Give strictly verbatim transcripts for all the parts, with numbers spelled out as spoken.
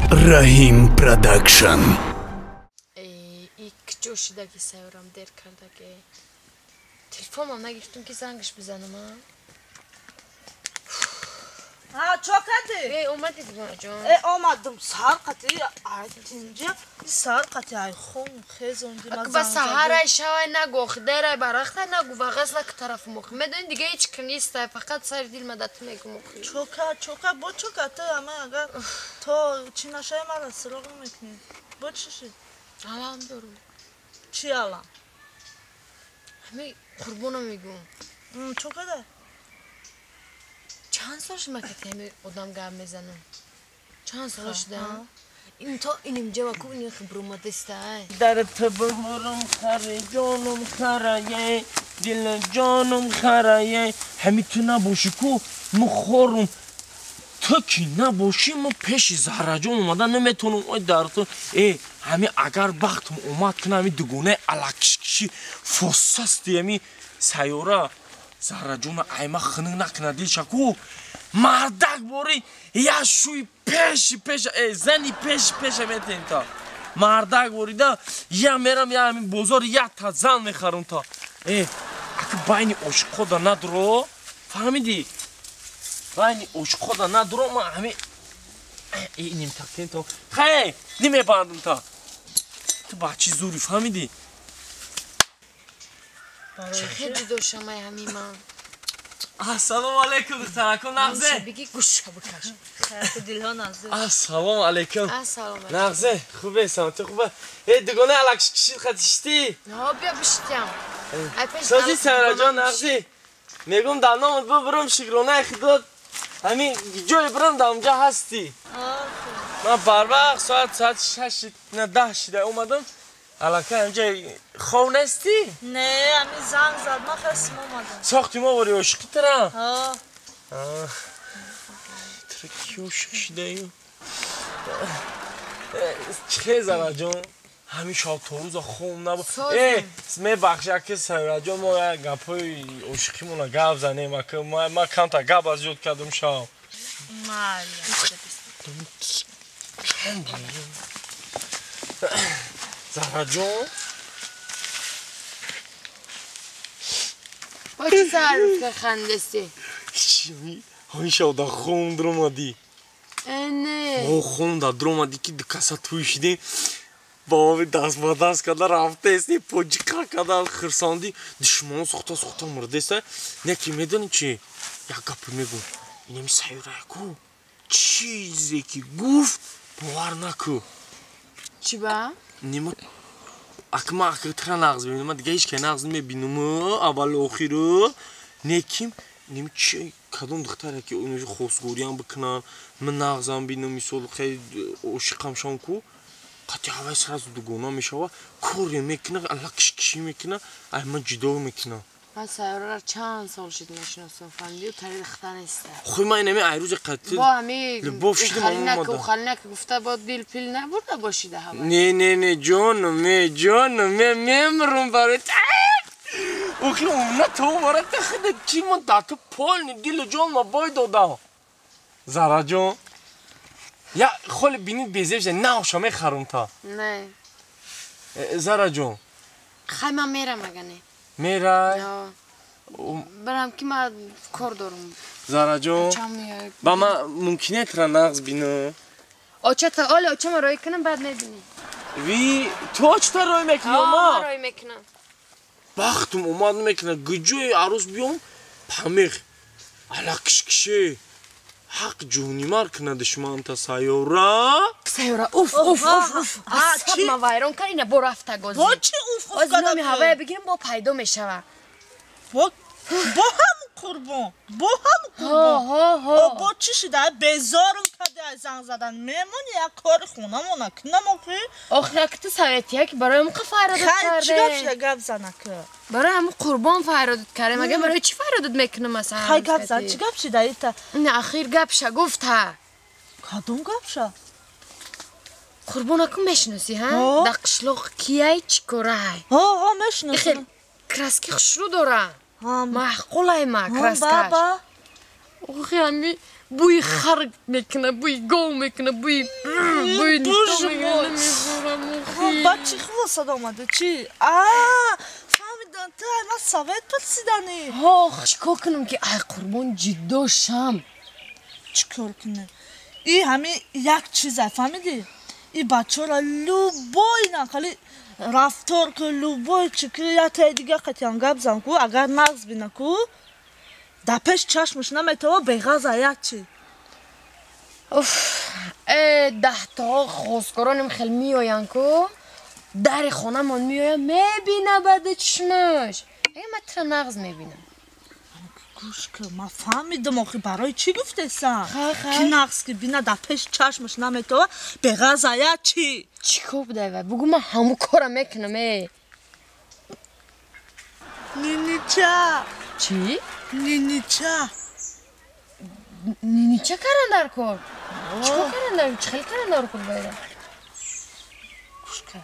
Rahim Production. İlk coşudaki sevram der kardaki. Telefonum nagirdim ki zangış bizanım ha. Ha çok hadi. E olmadı mı canım? E olmadım. Sar katı aytince sar katı ay xon xezon di mazan. Bas sahara şavay nago xdera barakta nago vagasla ki tarafı mok. Meden dige hiç kınista fakat sar dil medat megum. Çok çok bu çok atı ama agar to çinaşay mara sırogum mekni. Bu çişi. Alan durum. Çi alan? Hemi kurbona megum. Hmm çok hadi. Çan soruş maketemi odam gelmezanım. Çan soruş da. İn to inim cevap inin xibrumat istay. در تبهرم خره جانم خره دل جانم خره همی تو نباشی کو مخورم تو کی نباشی ما پیش زهرجان اومدن نمیتونم ای در تو ای همی اگر وقتم اومد که همی دگونه الکشکشی فسستی همی سیاره زهرجان ایما خنگ نکنه دیل شکو مردک باری یا شوی پیش پیش ای زنی پیش پیش میتین تا مردک باری دا یا میرم یا همین بزار یا تا زن میخرم تا ای اگه باینی عشقا دا ندارو فهمیدی؟ باینی عشقا دا ندارو ما همین ای اینیم تاکتین تا خیلی نمیبندم تا تو بچی زوری فهمیدی؟ خیلی دوشمای همین من. السلام علیکم دخترکم نغزه بگی گوش بکش. Hayatı dilhan azı. السلام علیکم السلام علیکم. نغزه خوبه سلامتی خوبه ای دگونه الکش کشید خطیشتی ها بیا بشتیم. سازی سنرا جان نغزه میگم دانم بو برم شکرونه خداد همین جای برم دا اونجا هستی من بر وقت ساعت ساعت شش نه ده شده اومدم الکه اینجا خون هستی؟ Ne ami zang zad ma xesm olmadı. ساختی ما باری عشقی ترم Ha. ترکی عشق شده ایو چه زنه جان همین شاب توروز خون نبا ای می بخشه که سنرا جان ما گپای عشقی مونا گپ زنیم ما کم تا گپ از جد کردم شاب Mal. زهرا جان با چی تعریف که خندستی؟ چی؟ همین شاب دا خون در اومدی نه او خون دا در اومدی که دکاسا تویشیدی بابا دست با دست کده رفته استی پوچیکا کده خرساندی دشمن سختا سختا مرده است نکی میدونی چی؟ یک گپ میگو اینمی سیوره کو چیزی که گفت باور نکو چی با؟ نیمه اگه ما اگه ترا نغز ببینم من دیگه هیچ که نغز نمیبینم اول و آخر نکیم نیمه چی کدوم دختره که اونجا خوزگوری هم بکنن من نغزم بینم میسول خیلی عشقم شام کو قطعی هوای سرازو دگونا میشوه کوری میکنه الله کش کشی میکنه اما جدا میکنه من سیاره را چند سال شد نشناسم فهمیدی و تری دختن است خوی من اینمی ایروز قتل با همی لباف شدیم خلنک و خلنک گفته با دیل پیل نبرده باشیده هوا نه نه نه جانم جانم میمرم برای اوکی اونا تو برای تخیده چی من داتو پول نی دیل جان ما باید دادا زهرا جان یا خاله بینید بیزه بشه نه شما خرم تا نه زهرا جان خیلی من میرم اگه نه میرای برم که من کار دارم زهرا جان با من ممکنه ترا نغز بینم آچه تا آله آچه من رای کنم بعد نبینی وی تو چطور رای میکنی آه اما من رای میکنم وقتم اومد میکنه گجوی عروس بیام پامیخ علا کش کشه حق جونی مار کنه دشمن تا سایورا سایورا اوف اوف اوف اوف اصاب ما ویران کن اینه برو افته گازی با چی اوف اوف از کدام نمی هوای بگیریم با پیدا میشوه با با هم قربان با هم ها قربان ها ها با چی شده بزارم کده از زنگ زدن میمون یک کار خونم نکنم آخه آخه اکت سایتیه که برای همون فرادت خیلی چی گفت کرده شده گفت زنه که برای همون قربان فرادت کرده مگه برای چی فرادت میکنه مثلا خیلی گفت زنه چی گفت شده ایتا نه اخیر گپ شه گفت ها کدوم گفت شده قربان اکو میشناسی ها در قشلاق کیه چی کاره های ها ها میشناسم خیلی کرسکی خشرو داره ها معقوله ما کرسکش بابا اوخی همی بوی خر میکنه بوی گاو میکنه بوی بوی بوش میکنه بود بچه خواه صدا آمده چی؟ آه فهمیدن تا ما سوید پرسیدنی ها چیکار کنم که ای قربان جدا شم چیکار کنه؟ ای همین یک چیزه فهمیدی؟ ای بچه را لوبای نخالی رفتار که لوبای چی که یا تای دیگه قطعا گب زن کو اگر نغز بینه کو در پیش چشمش نمیتوه بیغاز یک چی اوف ده تا خوزگارانم خیلی میآین کو در خانه من میآیم میبینه بعد چشمش اگه من تر نغز میبینم گوش که ما فهمیدم آخی برای چی گفته سن خا خا که نغز که بینه در پیش چشمش نمیتوه بیغاز یک چی چی کار بوده و بگو من همون کارم میکنم ای نینی چه چی؟ نینی چه نینی چه کردن در کار؟ چیکار کردن در چه خیلی کردن در کار باید گوش که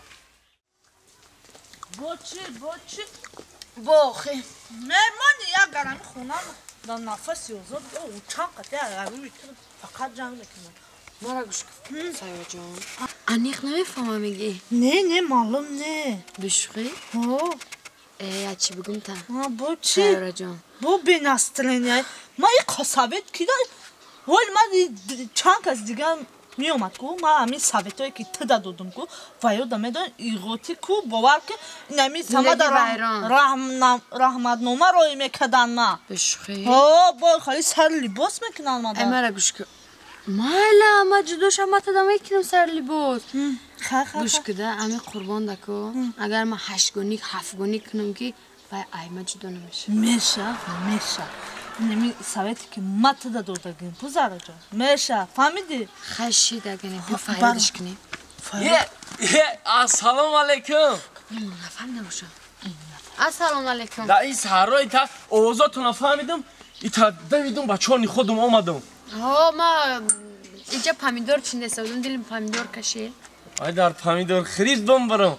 با چی با چی با خیلی مهمانی یا گرمی خونم در نفس یوزد او چند قطعه عربی میکنم فقط جنگ میکنم مرا گوش کن سایه جان انیخ نمیفهمم میگی نه نه معلوم نه بشوخی؟ ها ای چی بگم تا ها با چی سایه جان با بینسترین ما این قصابت که ولی من چند کس دیگه می اومد کو ما همین ثابت هایی که تدا دادم کو و یادم میدن ایغوتی کو باور که نمی سمد رحمت نومه روی میکدن ما بشوخی؟ ها با خیلی سر لباس میکنن ما ای مرا گوش کن مالا ما جدوش هم تا دمه کنم سر لباس خه خه گوش کده امی قربان دکو اگر ما هشت گونی هفت گونی کنم که بای ای ما جدا نمیشه میشه میشه نمی ثابتی که ما تدا دادگیم پوزارا جان میشه فهمیدی خشی دگنه بیا فایدش کنیم یه یه السلام علیکم نفهم نباشم السلام علیکم در این سهرهای تا اوضاعتون فهمیدم ای تا دویدم بچه ها نی خودم آمدم ها ما اینجا پامیدور چینده سودم دیلم پامیدور کشی ای در پامیدور خرید بم برم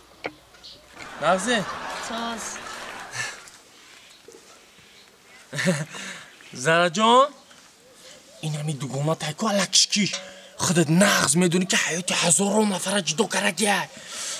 نغزه ساز زهرا جان این همی دوگوما تایکو الکشکی خودت نغز میدونی که حیاتی هزارو نفر جدو کرگیه اه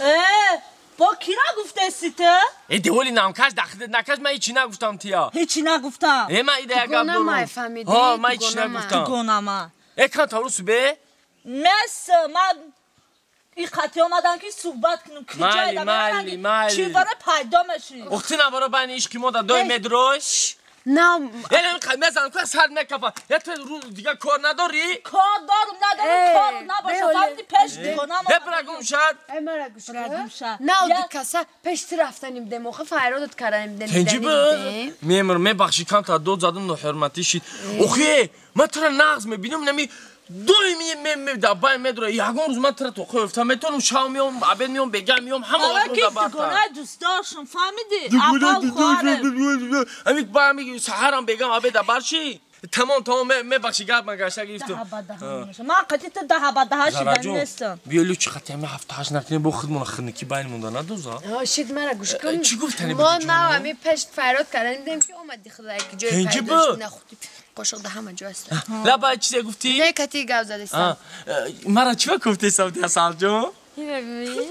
با کی نگفته سیته؟ ای دیولی نامکش دخلت نکش من هیچی نگفتم تیا هیچی نگفتم ای من ایده اگه گونه ما برم فهمیدی ها من هیچی نگفتم گونما ای کان تاروسو به مثل من این خطی آمدن که صحبت کنم که مالی، جای مالی، مالی. چی باره پیدا میشی اختی نبارا بین ایش که ما دا دوی مدروش نه یعنی این قیمه زنم که سر نکفا یا تو رو دیگه کار نداری؟ کار دارم ندارم کار نباشه فهمیدی پیش دیگونم یه برگم شد ای مرا گوش برگم کن شد. نه یا- دی کسا پشت رفتنیم ده موقع فرادت کردنیم ده تنجی به میمر می بخشی کم تا دو زدم دو حرمتی شید اوخی من ترا نغز میبینم نمی دوی می می می دبای مدرو یگون روز من ترا تو خفتم میتونم شام میام عبد میام بگم میام همه حالا رو که دبا دیگونه دوست داشتم فهمیدی اول خواهرم امی با میگی سحرم بگم عبد دبارشی تمام تمام می بخشی گپ من گشت ده گرفتم با ده میشه من قطعی تا ده با ده شدن نیستم بیالو چی خطی همه هفته هاش نکنی با خودمون خنکی بین مونده ندوزا ها شید مرا گوش کن چی گفتنی ما بودی نه جانو؟ همی پشت فراد کردنیم دیم که اومدی خدای که جای تنجی پیداش با. نخودی قاشق ده همه جو است لبا چیزی گفتی؟ نه کتی گاو زده آه، است مرا چی گفتی سعودی اصل جون؟ اینو ببین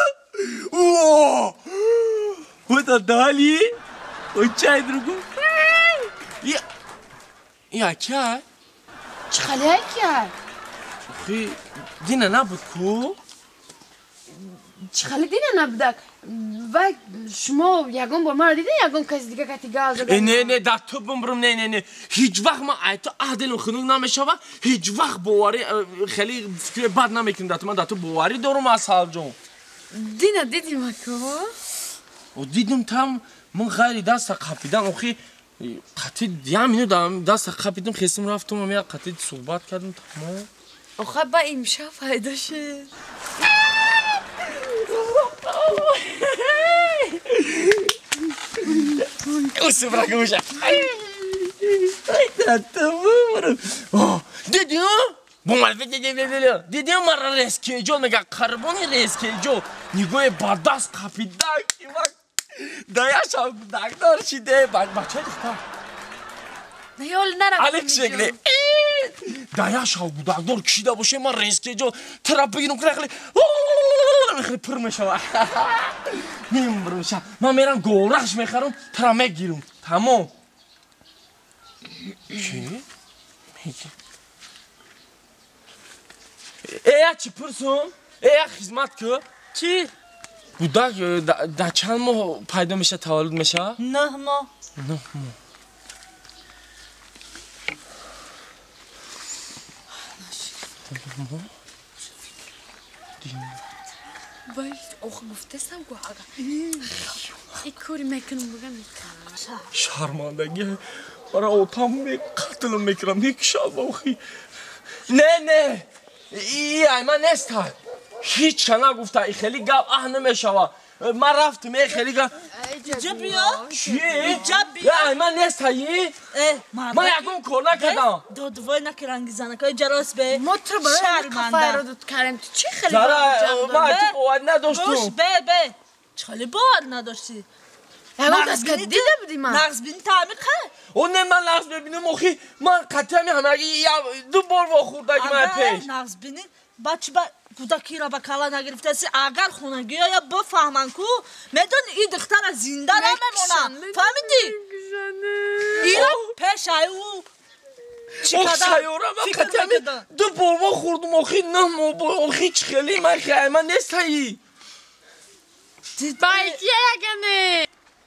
اوه و تا دالی و چای درگو یا یا چای چه خالی های کرد خی دینه نبود کو چه خالی دینه نبودک و شما یگون با ما دیدین یگون کسی دیگه کتی گاو زده نه نه در تو بمرم نه نه نه هیچ وقت ما ایتو عدل خنوگ نمیشه و هیچ وقت باوری خیلی فکر بد نمیکنم در تو من در تو باوری دارم اصل جون دینه دیدی ما که و دیدم تام من خیلی دست قپیدم اخی قطعی دیام اینو دارم دست قپیدم خیستم رفتم و میاد قطعی صحبت کردم تمام آخه با امشب فایده شد اوسو برگوشه تمام دیدی بومال دیدی دیدی دیدی مرا ریسکی جو میگه کربونی ریسکی جو نگوی با دست قپیدم دایش هم دکتر شده بچه دیختم نه یال نرم الک شکلی دایا شاو بودکدار کشیده باشه من ریسک جو تراب بگیرم که خیلی خیلی پر میشه نمیبرم شا من میرم گورخش میخرم تراب میگیرم تمام چی؟ میگی ایا چی پرسم؟ ایا خدمت که؟ چی؟ بودک در چند ماه پیدا میشه تولد میشه؟ نه ما نه ماه وای آخه گفتستم گو آقا این کاری میکنم بگم میکنم شرمندگی برای اوتام می قتلم میکنم میکشم آخی نه نه ای ایمان نیست هیچ کنه گفته ای خیلی گپ اه نمیشوه من رفتم ای خیلی گپ اینجا بیا چیه؟ اینجا بیا ایمان نیست هایی من یکم کار نکردم دادوای نکرنگی زنکای جراس به ما تو برای کفای رو دوت کردیم تو چی خیلی زارا باید من به. تو قوت گوش نداشتم به به چالی باور نداشتی همون دست که دیده بودی من نقص بینی تعمیر خه اون نه من لحظ ببینم آخی من قطعه می همه دو بار با خوردگی من اگر پیش نقص بینی بچه با کودکی را به کلا نگرفته سی اگر خونگی یا بفهمن کو میدون این دختر زنده نمیمونه فهمیدی؟ اینا پیش او اوه سیاره من قطعه می دو بار با خوردم آخی نه ما با آخی چه خیلی من خیلی من نیست هایی بایدیه یگنه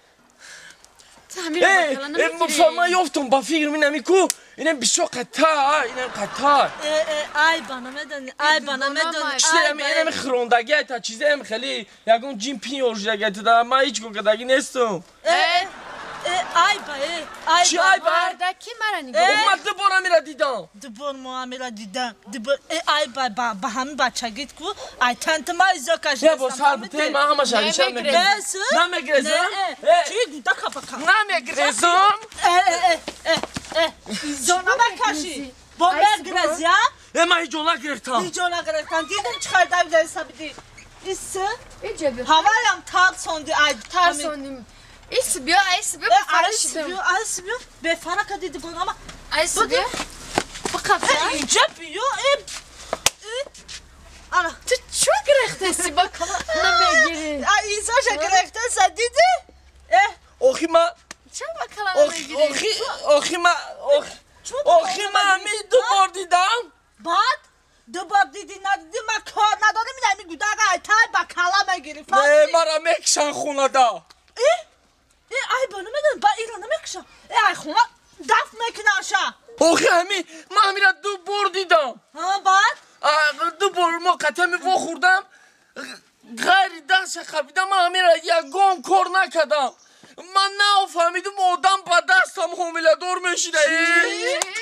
تعمیر ای بکلا ای نمیگیری من یافتم با فکر می نمی کو اینم بیشتر قطعه اینم قطعه ای بنا میدونی ای بنا میدونی چیزی اینم خروندگی تا چیزی هم خیلی یکم جیم پی اورجگی تا دارم من هیچ گوگدگی نیستم ای با ای چی ای با؟ بردکی مرا نگاه من دو بارم میره دیدم دبور معامله دیدم دبور ای با با همین بچگیت کو ای تنت ما ایزا کش یه با سر بته من همه شریشم نمیگرزم. میگرزم بس نمیگرزم چی گودا کپا کپا نمیگرزم ایزا نبکشی با بگرز یا من هیچ جونا گرفتم ایجا نگرفتن دیدم چه خیلی دایم داری سبیدی ایسه اینجا بیا هوایم تاق سوندی ای ترساندیم ایس بیا ایس بیا ایس بیو ایس بیو به فرق دیدی بگم اما ایس بیا بقفه اینجا بیو ای آره تو چو گرخته سی با نمیگیری ایزا شگرفته سدیدی آخی من چه با کلا آخی نمیگیری آخی آخی من آخی من همین دو بار دیدم بعد دو بار دیدی ندیدی من کار ندارم این همی گوده اگه ایتای با کلا میگیری نه فهمیدی؟ مرا میکشن خونه دا ای ای ای بانو میدونم با ایران نمیکشم ای ای خونه دف میکنن شا آخی همین من همین را دو بار دیدم ها بعد دو بار ما قطعه می خوردم غیر دست خبیدم من همین را یکم کار نکردم من نه فهمیدم آدم با دستم حامله دار میشیده